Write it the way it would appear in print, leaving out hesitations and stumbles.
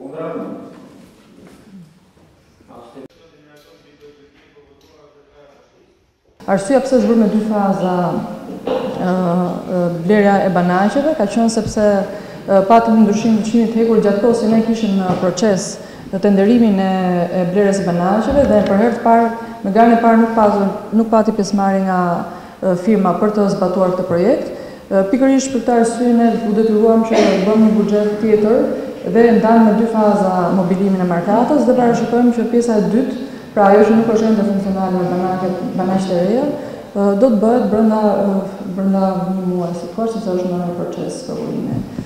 Arsyeja pse është bërë me 2 faza blerja e banaqeve ka qenë sepse patëm një ndryshim të çmimit të hekur gjatë kohës që ne kishim në proces në tenderimin e blerjes së banaqeve dhe për herë të parë në garën e parë nuk pati pjesëmarrje nga firma për të zbatuar këtë projekt. Pikërisht për këtë arsye ne u detyruam që të bëjmë një buxhet tjetër dhe ndamë në 2 faza mobilimin e markatës dhe parashikojmë që pjesa e dytë, pra ajo që nuk është ende funksionale me banaqe të reja, do të bëhet brenda një muaji, sepse është në proces provojimi.